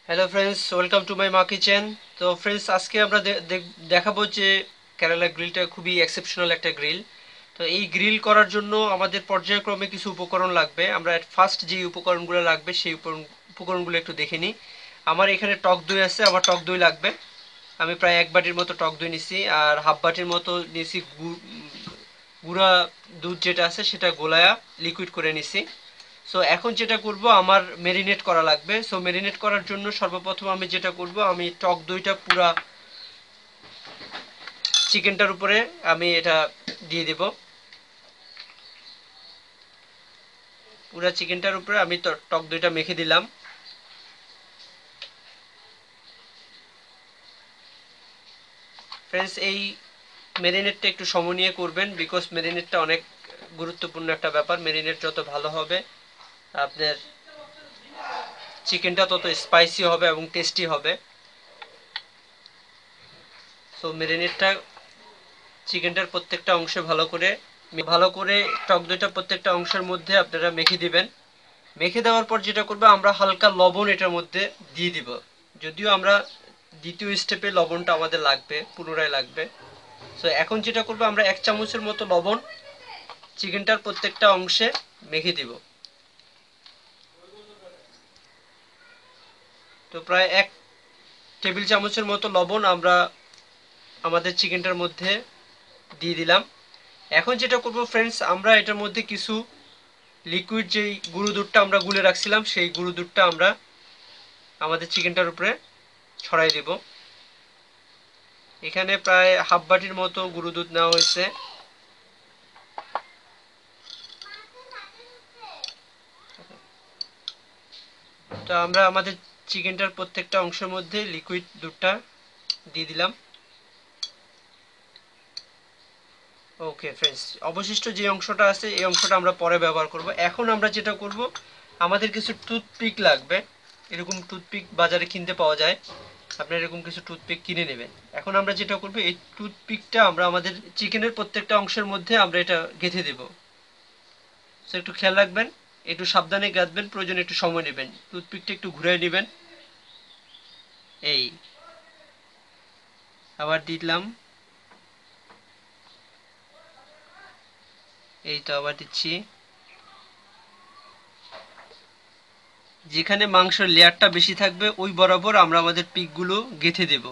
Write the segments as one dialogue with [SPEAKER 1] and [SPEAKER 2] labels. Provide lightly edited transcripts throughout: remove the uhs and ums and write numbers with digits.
[SPEAKER 1] Hello friends, welcome to my মা kitchen. তো friends, আজকে আমরা দেখাবো যে কেরালা গ্রিলটা খুবই এক্সেপশনাল একটা গ্রিল। তো এই গ্রিল করার জন্য আমাদের পর্যায়ক্রমে কিছু উপকরণ লাগবে। আমরা ফার্স্ট যে উপকরণগুলো লাগবে সেই উপকরণগুলো একটু দেখে নিই। আমার এখানে টক দই আছে, আমার টক দই লাগবে। আমি প্রায় 1 বাটির মতো টক দই নিছি, আর হাফ বাটির মতো নিছি গুঁড়া দুধ যেটা আছে সেটা গোলায়া লিকুইড করে নিছি। সো এখন যেটা করব, আমার মেরিনেট করা লাগবে। সো মেরিনেট করার জন্য সর্বপ্রথম আমি যেটা করব, আমি টক দইটা পুরা চিকেনটার উপরে আমি এটা দিয়ে দেব। পুরা চিকেনটার উপরে আমি টক দইটা মেখে দিলাম। ফ্রেন্ডস, এই মেরিনেটটা একটু সময় নিয়ে করবেন, বিকজ মেরিনেটটা অনেক গুরুত্বপূর্ণ একটা ব্যাপার। মেরিনেট যত ভালো হবে আপনার চিকেনটা তত স্পাইসি হবে এবং টেস্টি হবে। সো মেরিনেটটা চিকেনটার প্রত্যেকটা অংশে ভালো করে টক দইটা প্রত্যেকটা অংশের মধ্যে আপনারা মেখে দিবেন। মেখে দেওয়ার পর যেটা করবো, আমরা হালকা লবণ এটার মধ্যে দিয়ে দিব। যদিও আমরা দ্বিতীয় স্টেপে লবণটা আমাদের লাগবে, পুনরায় লাগবে। সো এখন যেটা করবো, আমরা 1 চামচের মতো লবণ চিকেনটার প্রত্যেকটা অংশে মেখে দিব। তো প্রায় 1 টেবিল চামচের মতো লবণ আমরা আমাদের চিকেনটার মধ্যে দিয়ে দিলাম। এখন যেটা করবো ফ্রেন্ডস, আমরা এটার মধ্যে কিছু লিকুইড যেই গুঁড়ো দুধটা আমরা গুলে রাখছিলাম সেই গুঁড়ো দুধটা আমরা আমাদের চিকেনটার উপরে ছড়াই দেব। এখানে প্রায় হাফ বাটির মতো গুঁড়ো দুধ নেওয়া হয়েছে। তো আমরা আমাদের চিকেনটার প্রত্যেকটা অংশের মধ্যে লিকুইড দুধটা দিয়ে দিলাম। ওকে ফ্রেন্ডস, অবশিষ্ট যে অংশটা আছে এই অংশটা আমরা পরে ব্যবহার করব। এখন আমরা যেটা করব, আমাদের কিছু টুথপিক লাগবে। এরকম টুথপিক বাজারে কিনতে পাওয়া যায়, আপনারা এরকম কিছু টুথপিক কিনে নেবেন। এখন আমরা যেটা করব, এই টুথপিকটা আমরা আমাদের চিকেনের প্রত্যেকটা অংশের মধ্যে আমরা এটা গেঁথে দেব। সো একটু খেয়াল রাখবেন, একটু সাবধানে গাঁথবেন, প্রয়োজনে একটু সময় নেবেন। টুথপিকটা একটু ঘুরাই নেবেন। এই আবার দিলাম, এই তো আবার দিচ্ছি। যেখানে মাংসের লেয়ারটা বেশি থাকবে ওই বরাবর আমরা আমাদের পিকগুলো গেঁথে দেব।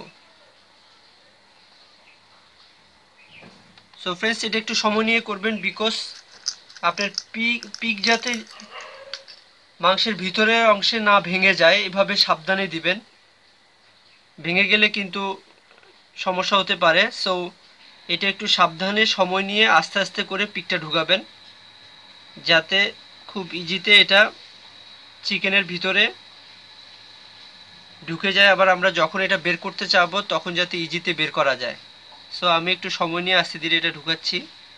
[SPEAKER 1] সো ফ্রেন্ডস, এটা একটু সময় নিয়ে করবেন, বিকজ আপনার পিক যাতে মাংসের ভিতরের অংশে না ভেঙে যায়, এভাবে সাবধানে দিবেন। ভেঙে গেলে কিন্তু সমস্যা হতে পারে। সো এটা একটু সাবধানে সময় নিয়ে আস্তে আস্তে করে পিকটা ঢুকাবেন, যাতে খুব ইজিতে এটা চিকেনের ভিতরে ঢুকে যায়। আবার আমরা যখন এটা বের করতে চাবো তখন যাতে ইজিতে বের করা যায়। সো আমি একটু সময় নিয়ে আস্তে ধীরে এটা ঢুকাচ্ছি।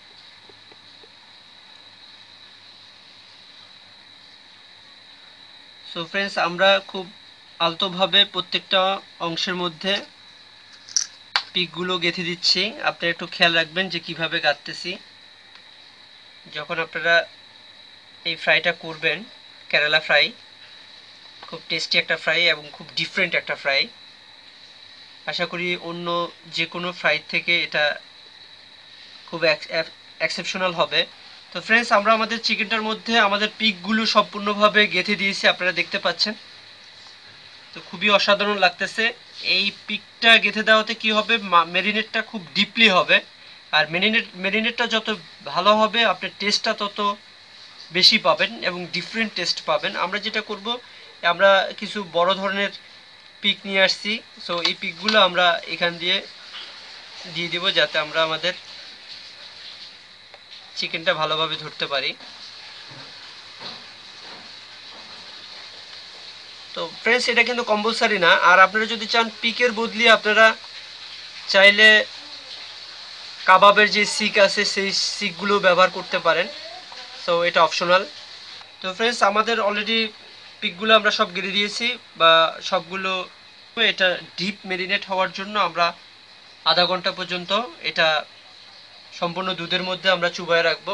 [SPEAKER 1] সো ফ্রেন্ডস, আমরা খুব আলতোভাবে প্রত্যেকটা অংশের মধ্যে পিকগুলো গেঁথে দিচ্ছি। আপনারা একটু খেয়াল রাখবেন যে কিভাবে গাঁথতেছি। যখন আপনারা এই ফ্রাইটা করবেন, কেরালা ফ্রাই খুব টেস্টি একটা ফ্রাই এবং খুব ডিফারেন্ট একটা ফ্রাই। আশা করি অন্য যে কোনো ফ্রাই থেকে এটা খুব এক্সেপশনাল হবে। তো ফ্রেন্ডস, আমরা আমাদের চিকেনটার মধ্যে আমাদের পিকগুলো সম্পূর্ণভাবে গেঁথে দিয়েছি, আপনারা দেখতে পাচ্ছেন। তো খুবই অসাধারণ লাগতেছে। এই পিকটা গেঁথে দেওয়াতে কি হবে, মেরিনেটটা খুব ডিপলি হবে। আর মেরিনেটটা যত ভালো হবে আপনার টেস্টটা তত বেশি পাবেন এবং ডিফারেন্ট টেস্ট পাবেন। আমরা যেটা করব, আমরা কিছু বড় ধরনের পিক নিয়ে আসছি। সো এই পিকগুলো আমরা এখান দিয়ে দেব, যাতে আমরা আমাদের চিকেনটা ভালোভাবে ধরতে পারি। তো ফ্রেন্ডস, এটা কিন্তু কম্পালসারি না। আর আপনারা যদি চান, পিকের বদলে আপনারা চাইলে কাবাবের যে সিক আছে সেই সিকগুলো ব্যবহার করতে পারেন। সো এটা অপশনাল। তো ফ্রেন্ডস, আমাদের অলরেডি পিকগুলো আমরা সব গেড়ে দিয়েছি, বা সবগুলো। এটা ডিপ মেরিনেট হওয়ার জন্য আমরা আধা ঘন্টা পর্যন্ত এটা সম্পূর্ণ দুধের মধ্যে আমরা চুবায় রাখবো।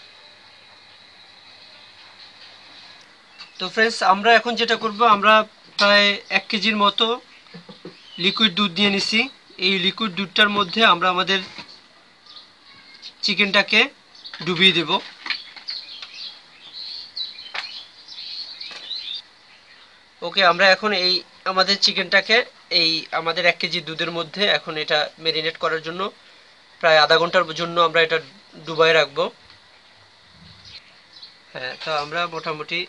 [SPEAKER 1] তো ফ্রেন্ডস, আমরা এখন যেটা করব, আমরা প্রায় 1 কেজির মতো লিকুইড দুধ নিয়ে নিছি। এই লিকুইড দুধটার মধ্যে আমরা আমাদের চিকেনটাকে ডুবিয়ে দেব। ওকে, আমরা এখন এই আমাদের চিকেনটাকে এই আমাদের 1 কেজি দুধের মধ্যে এখন এটা ম্যারিনেট করার জন্য প্রায় আধা ঘন্টার জন্য আমরা এটা ডুবাই রাখবো। হ্যাঁ, তো আমরা মোটামুটি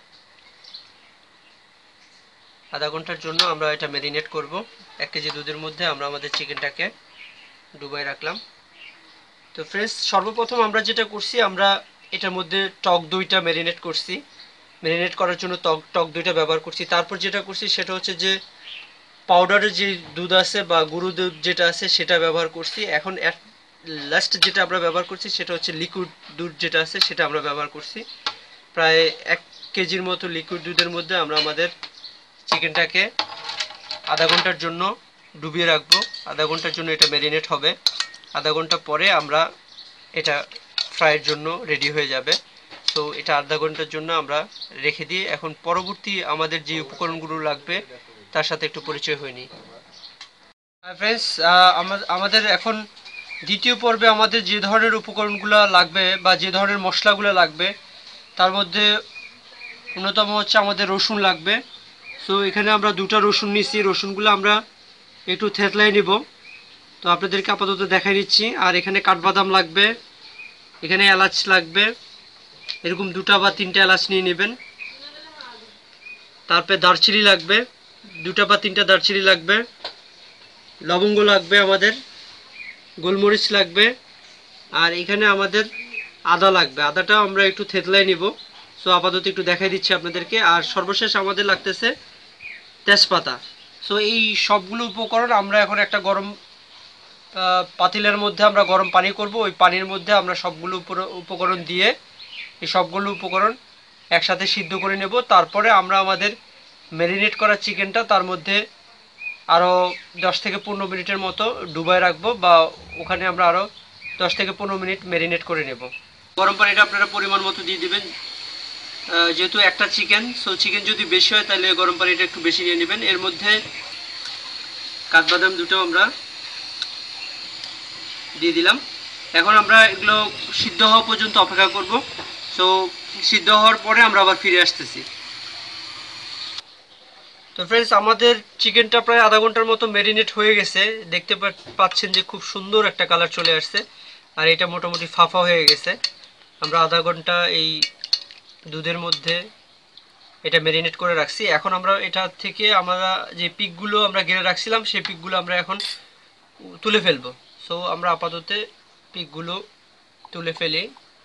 [SPEAKER 1] আধা ঘন্টার জন্য আমরা এটা ম্যারিনেট করব। 1 কেজি দুধের মধ্যে আমরা আমাদের চিকেনটাকে ডুবাই রাখলাম। তো ফ্রেন্ডস, সর্বপ্রথম আমরা যেটা করছি, আমরা এটার মধ্যে টক দইটা ম্যারিনেট করছি। ম্যারিনেট করার জন্য টক দইটা ব্যবহার করছি। তারপর যেটা করছি সেটা হচ্ছে যে পাউডারের যে দুধ আছে বা গুঁড়ো দুধ যেটা আছে সেটা ব্যবহার করছি। এখন লাস্ট যেটা আমরা ব্যবহার করছি সেটা হচ্ছে লিকুইড দুধ যেটা আছে সেটা আমরা ব্যবহার করছি। প্রায় 1 কেজির মতো লিকুইড দুধের মধ্যে আমরা আমাদের চিকেনটাকে আধা ঘন্টার জন্য ডুবিয়ে রাখবো। আধা ঘন্টার জন্য এটা ম্যারিনেট হবে। আধা ঘন্টা পরে আমরা এটা ফ্রাইয়ের জন্য রেডি হয়ে যাবে। তো এটা আধা ঘন্টার জন্য আমরা রেখে দিয়ে এখন পরবর্তী আমাদের যে উপকরণগুলো লাগবে তার সাথে একটু পরিচয় হয়ে নিই। ফ্রেন্ডস, আমাদের এখন দ্বিতীয় পর্বে আমাদের যে ধরনের উপকরণগুলো লাগবে বা যে ধরনের মশলাগুলো লাগবে তার মধ্যে অন্যতম হচ্ছে আমাদের রসুন লাগবে। সো এখানে আমরা 2টা রসুন নিচ্ছি। রসুনগুলো আমরা একটু থেতলাই নিব। তো আপনাদেরকে আপাতত দেখাই দিচ্ছি। আর এখানে কাঠবাদাম লাগবে, এখানে এলাচ লাগবে, এরকম 2টা বা 3টা এলাচ নিয়ে নেবেন। তারপরে দারচিনি লাগবে, 2টা বা 3টা দারচিনি লাগবে, লবঙ্গ লাগবে আমাদের, গোলমরিচ লাগবে, আর এখানে আমাদের আদা লাগবে। আদাটা আমরা একটু থেতলাই নিব। সো আপাতত একটু দেখাই দিচ্ছি আপনাদেরকে। আর সর্বশেষ আমাদের লাগতেছে তেজপাতা। সো এই সবগুলো উপকরণ আমরা এখন একটা গরম পাতিলের মধ্যে আমরা গরম পানি করব। ওই পানির মধ্যে আমরা সবগুলো উপকরণ দিয়ে এই সবগুলো উপকরণ একসাথে সিদ্ধ করে নেব। তারপরে আমরা আমাদের ম্যারিনেট করা চিকেনটা তার মধ্যে আরও 10 থেকে 15 মিনিটের মতো ডুবায় রাখবো, বা ওখানে আমরা আরও 10 থেকে 15 মিনিট ম্যারিনেট করে নেব। গরম পানিটা আপনারা পরিমাণ মতো দিয়ে দেবেন। যেহেতু একটা চিকেন, সো চিকেন যদি বেশি হয় তাহলে গরম পানিটা একটু বেশি নিয়ে নেবেন। এর মধ্যে কাঠবাদাম 2টো আমরা দিয়ে দিলাম। এখন আমরা এগুলো সিদ্ধ হওয়া পর্যন্ত অপেক্ষা করব। সো সিদ্ধ হওয়ার পরে আমরা আবার ফিরে আসতেছি। তো ফ্রেন্ডস, আমাদের চিকেনটা প্রায় আধা ঘন্টার মতো ম্যারিনেট হয়ে গেছে। দেখতে পাচ্ছেন যে খুব সুন্দর একটা কালার চলে আসছে, আর এটা মোটামুটি ফাফা হয়ে গেছে। আমরা আধা ঘন্টা এই দুধের মধ্যে এটা ম্যারিনেট করে রাখছি। এখন আমরা এটা থেকে আমরা যে পিকগুলো আমরা গেড়ে রাখছিলাম সেই পিকগুলো আমরা এখন তুলে ফেলবো। সো আমরা আপাতত পিকগুলো তুলে ফেলি।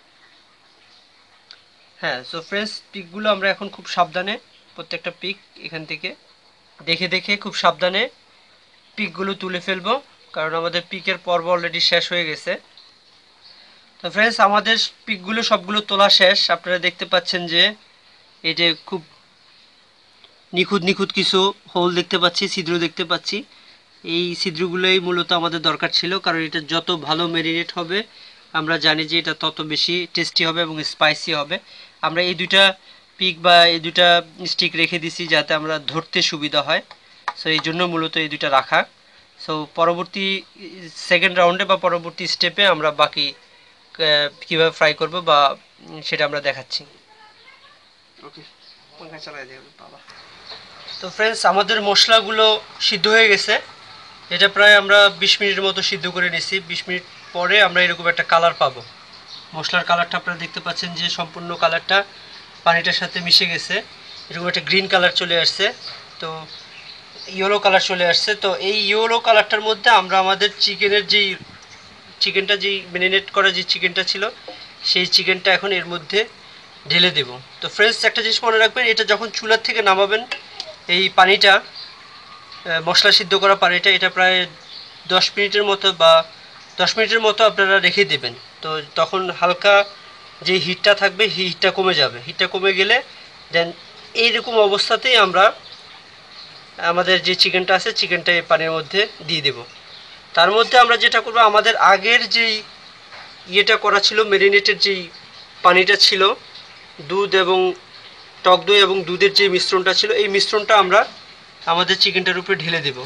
[SPEAKER 1] হ্যাঁ, সো ফ্রেন্ডস, পিকগুলো আমরা এখন খুব সাবধানে প্রত্যেকটা পিক এখান থেকে দেখে দেখে খুব সাবধানে পিকগুলো তুলে ফেলবো, কারণ আমাদের পিকের পর্ব অলরেডি শেষ হয়ে গেছে। তো ফ্রেন্ডস, আমাদের পিকগুলো সবগুলো তোলা শেষ। আপনারা দেখতে পাচ্ছেন যে এই যে খুব নিখুঁত নিখুঁত কিছু হোল দেখতে পাচ্ছি, ছিদ্র দেখতে পাচ্ছি। এই ছিদ্রগুলোই মূলত আমাদের দরকার ছিল, কারণ এটা যত ভালো ম্যারিনেট হবে আমরা জানি যে এটা তত বেশি টেস্টি হবে এবং স্পাইসি হবে। আমরা এই 2টা পিক বা এই 2টা স্টিক রেখে দিছি যাতে আমরা ধরতে সুবিধা হয়। সো এই জন্য মূলত এই 2টা রাখা। সো পরবর্তী সেকেন্ড রাউন্ডে বা পরবর্তী স্টেপে আমরা বাকি কীভাবে ফ্রাই করব বা সেটা আমরা দেখাচ্ছি। ওকে, পাখা চালাই দেব বাবা। তো ফ্রেন্ডস, আমাদের মশলাগুলো সিদ্ধ হয়ে গেছে। এটা প্রায় আমরা 20 মিনিটের মতো সিদ্ধ করে নিয়েছি। 20 মিনিট পরে আমরা এরকম একটা কালার পাবো। মশলার কালারটা আপনারা দেখতে পাচ্ছেন যে সম্পূর্ণ কালারটা পানিটার সাথে মিশে গেছে। এরকম একটা গ্রিন কালার চলে আসছে, তো ইয়েলো কালার চলে আসছে। তো এই ইয়েলো কালারটার মধ্যে আমরা আমাদের চিকেনটা যেই ম্যারিনেট করা যে চিকেনটা ছিল সেই চিকেনটা এখন এর মধ্যে ঢেলে দেব। তো ফ্রেন্ডস, একটা জিনিস মনে রাখবেন, এটা যখন চুলার থেকে নামাবেন এই পানিটা, মশলা সিদ্ধ করা পানিটা, এটা প্রায় 10 মিনিটের মতো আপনারা রেখে দেবেন। তো তখন হালকা যে হিটটা থাকবে হিটটা কমে যাবে। হিটটা কমে গেলে দেন এইরকম অবস্থাতেই আমরা আমাদের যে চিকেনটা আছে চিকেনটা এই পানির মধ্যে দিয়ে দেব। তার মধ্যে আমরা যেটা করব, আমাদের আগের যেই ইয়েটা করা ছিল, ম্যারিনেটের যেই পানিটা ছিল, দুধ এবং টক দই এবং দুধের যে মিশ্রণটা ছিল, এই মিশ্রণটা আমরা আমাদের চিকেনটার উপরে ঢেলে দেব।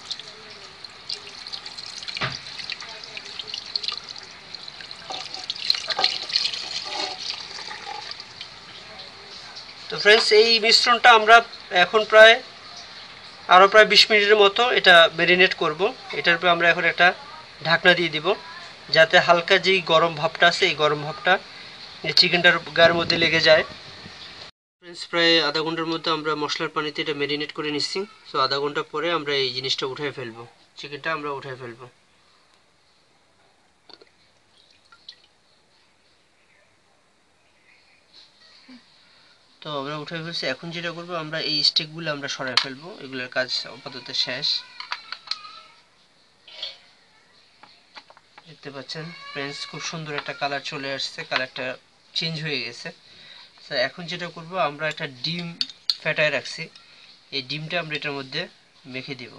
[SPEAKER 1] তো ফ্রেন্ডস, এই মিশ্রণটা আমরা এখন আরও প্রায় 20 মিনিটের মতো এটা ম্যারিনেট করব। এটার উপরে আমরা এখন একটা ঢাকনা দিয়ে দিব, যাতে হালকা যেই গরম ভাবটা আছে এই গরম ভাবটা চিকেনটার গায়ের মধ্যে লেগে যায়। ফ্রেন্ডস, প্রায় আধা ঘন্টার মধ্যে আমরা মশলার পানিতে এটা ম্যারিনেট করে নিচ্ছি। সো আধা ঘন্টা পরে আমরা এই জিনিসটা উঠায় ফেলবো, চিকেনটা আমরা উঠায় ফেলবো। তো আমরা উঠে ফেলছি। এখন যেটা করবো, আমরা এই স্টিকগুলো আমরা সরাই ফেলবো, এগুলোর কাজ আপাতত শেষ। দেখতে পাচ্ছেন ফ্রেন্ডস, খুব সুন্দর একটা কালার চলে আসছে, কালারটা চেঞ্জ হয়ে গেছে। তো এখন যেটা করব, আমরা একটা ডিম ফেটায় রাখছি, এই ডিমটা আমরা এটার মধ্যে মেখে দিব।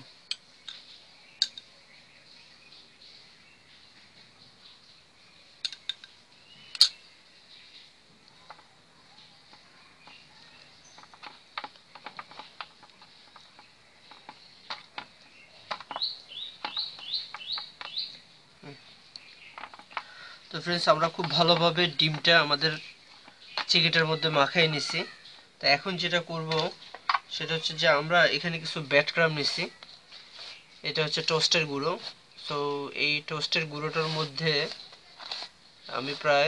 [SPEAKER 1] তো ফ্রেন্ডস, আমরা খুব ভালোভাবে ডিমটা আমাদের চিকেনটার মধ্যে মাখাই নিছি। তো এখন যেটা করব সেটা হচ্ছে যে আমরা এখানে কিছু ব্রেড ক্রাম্ব নিছি, এটা হচ্ছে টোস্টের গুঁড়ো। সো এই টোস্টের গুঁড়োটার মধ্যে আমি প্রায়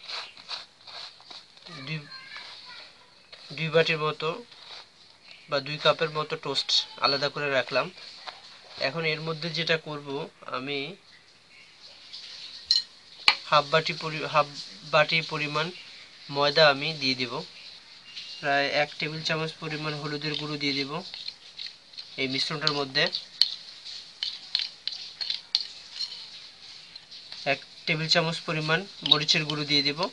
[SPEAKER 1] দুই বাটির মতো বা 2 কাপের মতো টোস্ট আলাদা করে রাখলাম। এখন এর মধ্যে যেটা করব, আমি হাফ বাটি পরিমাণ ময়দা আমি দিয়ে দিব। প্রায় 1 টেবিল চামচ পরিমাণ হলুদের গুঁড়ো দিয়ে দিব এই মিশ্রণটার মধ্যে। 1 টেবিল চামচ পরিমাণ মরিচের গুঁড়ো দিয়ে দিব।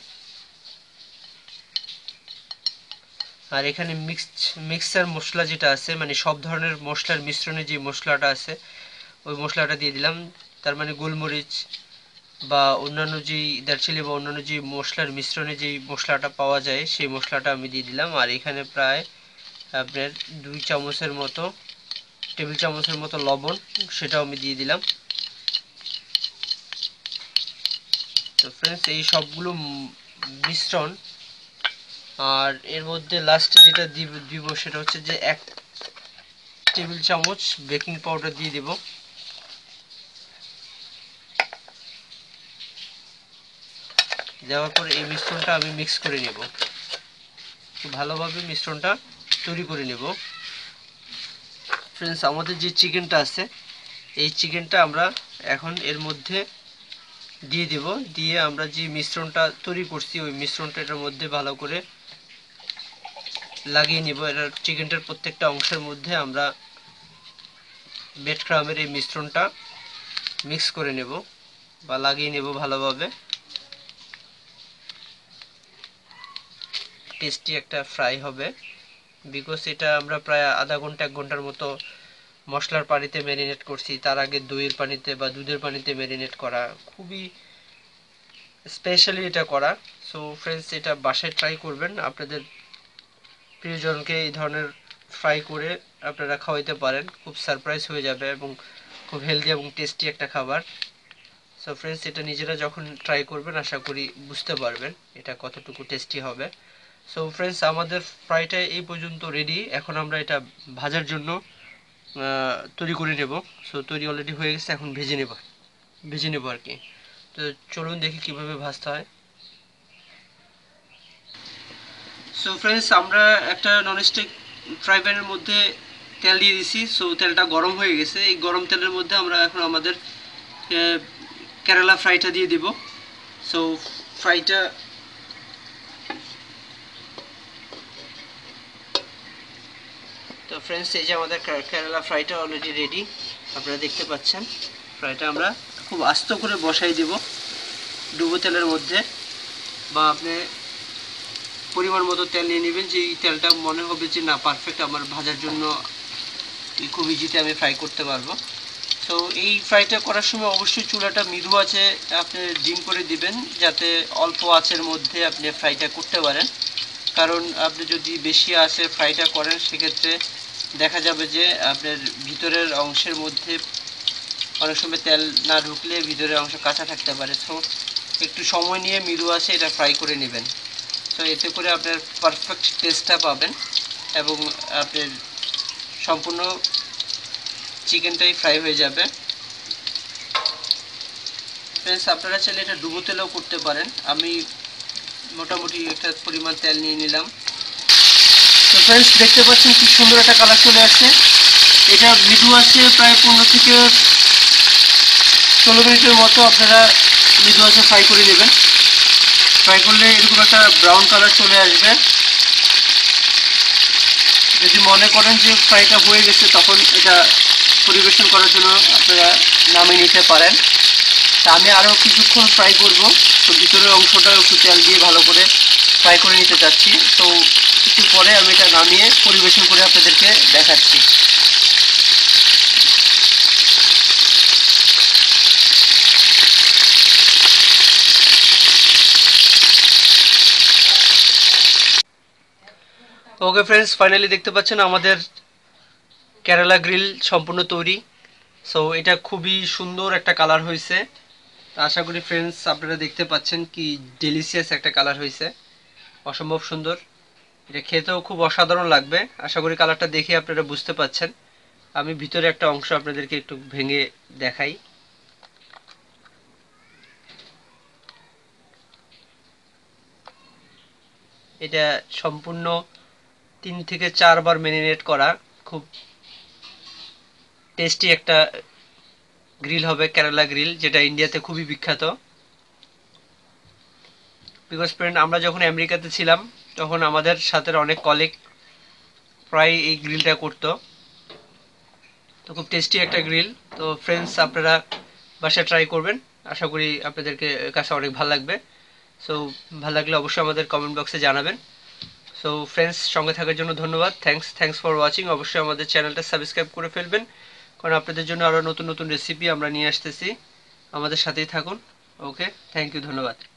[SPEAKER 1] আর এখানে মিক্সার মশলা যেটা আছে, মানে সব ধরনের মশলার মিশ্রণে যে মশলাটা আছে ওই মশলাটা দিয়ে দিলাম। তার মানে গোলমরিচ বা অন্যান্য যেই দারচিনি বা অন্যান্য যে মশলার মিশ্রণে যেই মশলাটা পাওয়া যায় সেই মশলাটা আমি দিয়ে দিলাম। আর এখানে প্রায় আপনার 2 চামচের মতো, টেবিল চামচের মতো লবণ, সেটাও আমি দিয়ে দিলাম। তো ফ্রেন্ডস, এই সবগুলো মিশ্রণ, আর এর মধ্যে লাস্ট যেটা দিব সেটা হচ্ছে যে 1 টেবিল চামচ বেকিং পাউডার দিয়ে দেব। দেওয়ার পরে এই মিশ্রণটা আমি মিক্স করে নেব, খুব ভালোভাবে মিশ্রণটা তৈরি করে নেব। ফ্রেন্ডস, আমাদের যে চিকেনটা আছে এই চিকেনটা আমরা এখন এর মধ্যে দিয়ে দেব। দিয়ে আমরা যে মিশ্রণটা তৈরি করছি ওই মিশ্রণটা এটার মধ্যে ভালো করে লাগিয়ে নেব। এটা চিকেনটার প্রত্যেকটা অংশের মধ্যে আমরা ব্রেড ক্রাম্বের এই মিশ্রণটা মিক্স করে নেব বা লাগিয়ে নেব ভালোভাবে। টেস্টি একটা ফ্রাই হবে, বিকজ এটা আমরা প্রায় আধা ঘন্টা 1 ঘন্টার মতো মশলার পানিতে ম্যারিনেট করছি। তার আগে দইয়ের পানিতে বা দুধের পানিতে ম্যারিনেট করা, খুবই স্পেশালি এটা করা। সো ফ্রেন্ডস, এটা বাসায় ট্রাই করবেন, আপনাদের প্রিয়জনকে এই ধরনের ফ্রাই করে আপনারা খাওয়াইতে পারেন, খুব সারপ্রাইজ হয়ে যাবে এবং খুব হেলদি এবং টেস্টি একটা খাবার। সো ফ্রেন্ডস, এটা নিজেরা যখন ট্রাই করবেন আশা করি বুঝতে পারবেন এটা কতটুকু টেস্টি হবে। সো ফ্রেন্ডস, আমাদের ফ্রাইটা এই পর্যন্ত রেডি। এখন আমরা এটা ভাজার জন্য তৈরি করে নেব। সো তৈরি অলরেডি হয়ে গেছে, এখন ভেজে নেব আর কি। তো চলুন দেখি কিভাবে ভাজতে হয়। সো ফ্রেন্ডস, আমরা একটা ননস্টিক ফ্রাই প্যানের মধ্যে তেল দিয়ে দিছি। সো তেলটা গরম হয়ে গেছে, এই গরম তেলের মধ্যে আমরা এখন আমাদের কেরালা ফ্রাইটা দিয়ে দিব। সো ফ্রাইটা তো ফ্রেন্ডস, এই যে আমাদের কেরালা ফ্রাইটা অলরেডি রেডি, আপনারা দেখতে পাচ্ছেন। ফ্রাইটা আমরা খুব আস্ত করে বসাই দেব ডুবো তেলের মধ্যে, বা আপনি পরিমাণ মতো তেল নিয়ে নেবেন, যে তেলটা মনে হবে যে না পারফেক্ট, আমার ভাজার জন্য খুব ইজিতে আমি ফ্রাই করতে পারবো। তো এই ফ্রাইটা করার সময় অবশ্যই চুলাটা মৃদু আঁচে আপনি ডিম করে দিবেন, যাতে অল্প আঁচের মধ্যে আপনি ফ্রাইটা করতে পারেন। কারণ আপনি যদি বেশি আঁচে ফ্রাইটা করেন সেক্ষেত্রে দেখা যাবে যে আপনার ভিতরের অংশের মধ্যে অনেক সময় তেল না ঢুকলে ভিতরের অংশ কাঁচা থাকতে পারে। সো একটু সময় নিয়ে মৃদু আছে এটা ফ্রাই করে নেবেন। সো এতে করে আপনার পারফেক্ট টেস্টটা পাবেন এবং আপনার সম্পূর্ণ চিকেনটাই ফ্রাই হয়ে যাবে। ফ্রেন্ডস, আপনারা চাইলে এটা ডুবো তেলেও করতে পারেন। আমি মোটামুটি একটা পরিমাণ তেল নিয়ে নিলাম। তো ফ্রেন্ডস, দেখতে পাচ্ছেন কি সুন্দর একটা কালার চলে আসছে। এটা মৃদু আছে প্রায় 15 থেকে 16 মিনিটের মতো আপনারা মৃদু আছে ফ্রাই করে নেবেন। ফ্রাই করলে এরকম একটা ব্রাউন কালার চলে আসবে। যদি মনে করেন যে ফ্রাইটা হয়ে গেছে তখন এটা পরিবেশন করার জন্য আপনারা নামিয়ে নিতে পারেন। তা আমি আরও কিছুক্ষণ ফ্রাই করব। তো ভিতরের অংশটা একটু তেল দিয়ে ভালো করে ফ্রাই করে নিতে চাচ্ছি। তো একটু পরে আমি এটা নামিয়ে পরিবেশন করে আপনাদেরকে দেখাচ্ছি। ওকে ফ্রেন্ডস, ফাইনালি দেখতে পাচ্ছেন আমাদের কেরালা গ্রিল সম্পূর্ণ তৈরি। সো এটা খুবই সুন্দর একটা কালার হয়েছে। আশা করি ফ্রেন্ডস আপনারা দেখতে পাচ্ছেন কি ডেলিশিয়াস একটা কালার হয়েছে, অসম্ভব সুন্দর। এটা খেতেও খুব অসাধারণ লাগবে। আশা করি কালারটা দেখে আপনারা বুঝতে পাচ্ছেন। আমি ভিতরে একটা অংশ আপনাদেরকে একটু ভেঙে দেখাই। এটা সম্পূর্ণ 3 থেকে 4 বার ম্যারিনেট করা খুব টেস্টি একটা গ্রিল হবে, কেরালা গ্রিল, যেটা ইন্ডিয়াতে খুবই বিখ্যাত। বিকজ ফ্রেন্ড, আমরা যখন আমেরিকাতে ছিলাম তখন আমাদের সাথে অনেক কলিগ প্রায় এই গ্রিলটা করতো। তো খুব টেস্টি একটা গ্রিল। তো ফ্রেন্ডস, আপনারা বাসায় ট্রাই করবেন। আশা করি আপনাদেরকে কাছে অনেক ভালো লাগবে। সো ভালো লাগলে অবশ্যই আমাদের কমেন্ট বক্সে জানাবেন। সো ফ্রেন্ডস, সঙ্গে থাকার জন্য ধন্যবাদ। Thanks for watching. অবশ্যই আমাদের চ্যানেলটা সাবস্ক্রাইব করে ফেলবেন, কারণ আপনাদের জন্য আরও নতুন নতুন রেসিপি আমরা নিয়ে আসতেছি। আমাদের সাথেই থাকুন। ওকে, থ্যাংক ইউ, ধন্যবাদ।